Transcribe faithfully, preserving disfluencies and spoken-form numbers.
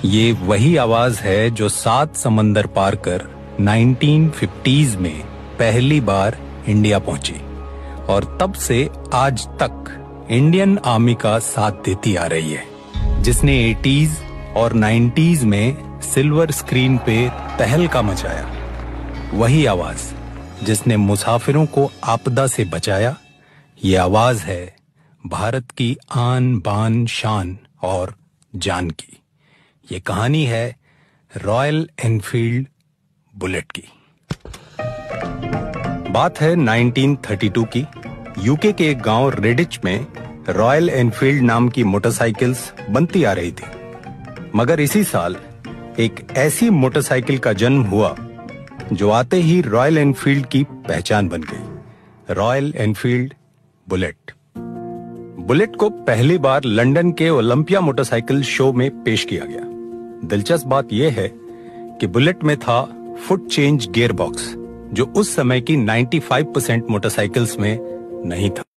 ये वही आवाज है जो सात समंदर पार कर नाइनटीन फिफ्टीज़ में पहली बार इंडिया पहुंची और तब से आज तक इंडियन आर्मी का साथ देती आ रही है, जिसने एटीज़ और नाइंटीज़ में सिल्वर स्क्रीन पे तहलका मचाया। वही आवाज जिसने मुसाफिरों को आपदा से बचाया। ये आवाज है भारत की आन बान शान और जान की। ये कहानी है रॉयल एनफील्ड बुलेट की। बात है नाइनटीन थर्टी टू की। यूके के एक गांव रेडिच में रॉयल एनफील्ड नाम की मोटरसाइकिल्स बनती आ रही थी। मगर इसी साल एक ऐसी मोटरसाइकिल का जन्म हुआ जो आते ही रॉयल एनफील्ड की पहचान बन गई, रॉयल एनफील्ड बुलेट। बुलेट को पहली बार लंदन के ओलंपिया मोटरसाइकिल शो में पेश किया गया। दिलचस्प बात यह है कि बुलेट में था फुट चेंज गियर बॉक्स, जो उस समय की पचानवे परसेंट मोटरसाइकिल्स में नहीं था।